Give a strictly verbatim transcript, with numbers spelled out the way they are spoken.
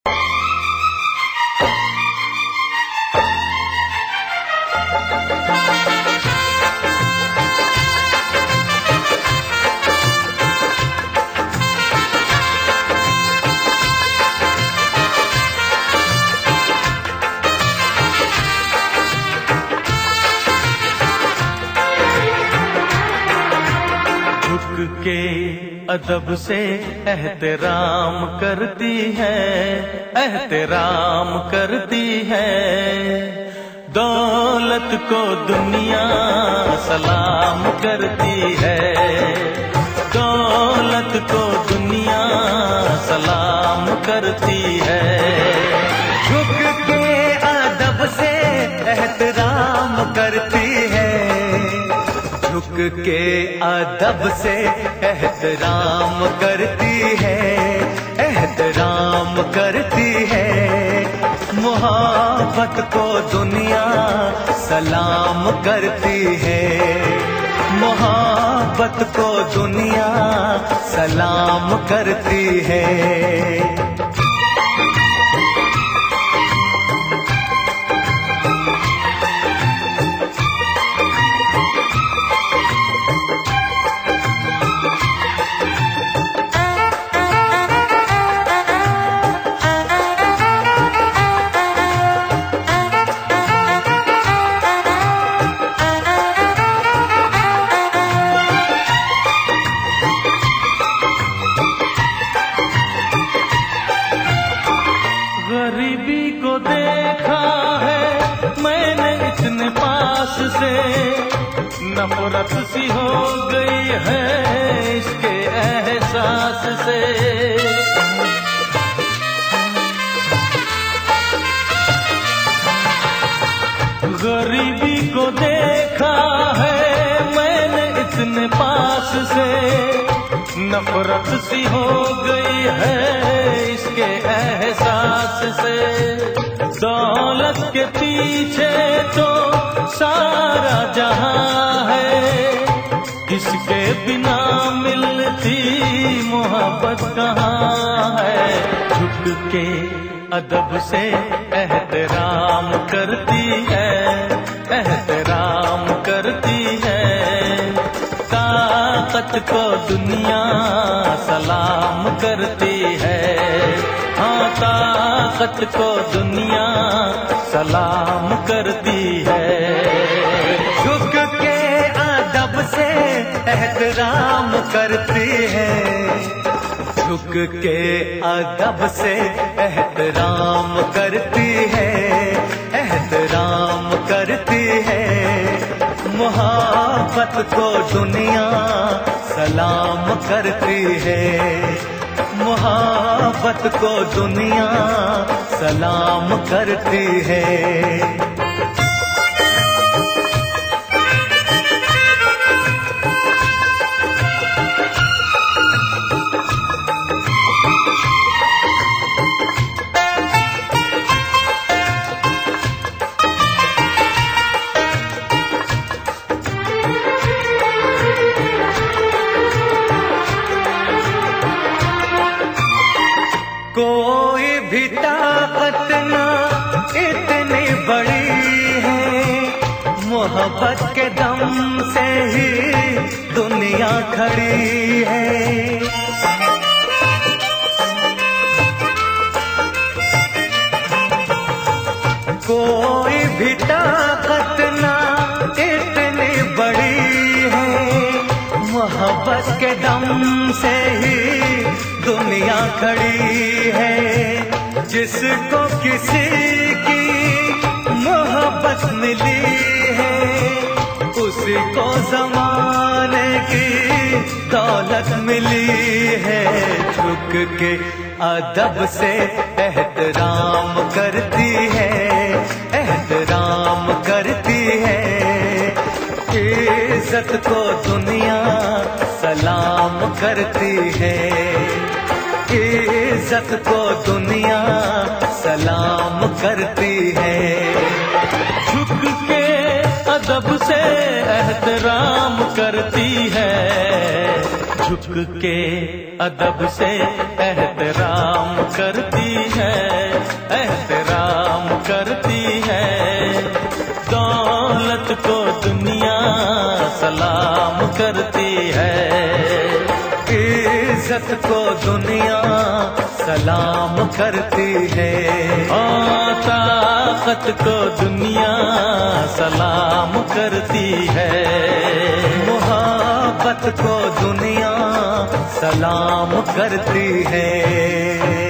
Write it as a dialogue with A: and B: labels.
A: के अदब से एहतराम करती है, एहतराम करती है। दौलत को दुनिया सलाम करती है, दौलत को दुनिया सलाम करती है। झुक के अदब से एहतराम करती है, झुक के अदब से एहतराम करती है, एहतराम करती है। मोहब्बत को दुनिया सलाम करती है, मोहब्बत को दुनिया सलाम करती है। गरीबी को देखा है मैंने इतने पास से, नफरत सी हो गई है इसके एहसास से। गरीबी को देखा है मैंने इतने पास से, नफरत सी हो गई है इसके एहसास से। दौलत के पीछे तो सारा जहां है, इसके बिना मिलती मोहब्बत कहाँ है। झुक के अदब से एहतराम करती है, एहतराम करती है। ताकत को दुनिया सलाम करती है, हाँ ताकत को दुनिया सलाम करती है। झुक के अदब से एहतराम करती है, झुक के अदब से एहतराम करती है, एहतराम करती है। मोहब्बत को दुनिया सलाम करती है, मोहब्बत को दुनिया सलाम करती है। कोई भी ताकत ना इतनी बड़ी है, मोहब्बत के दम से ही दुनिया खड़ी है। कोई भी ताकत ना इतनी बड़ी है, मोहब्बत के दम से ही दुनिया खड़ी है। जिसको किसी की मोहब्बत मिली है, उसी को ज़माने की दौलत मिली है। झुक के अदब से एहतराम करती है, एहतराम करती है। इज्जत को दुनिया सलाम करती है, इज्जत को दुनिया सलाम करती है। झुक के अदब से एहतराम करती है, झुक के अदब से एहतराम करती है। करती है। इज्जत को दुनिया सलाम करती है, और ताकत को दुनिया सलाम करती है। मोहब्बत को दुनिया सलाम करती है।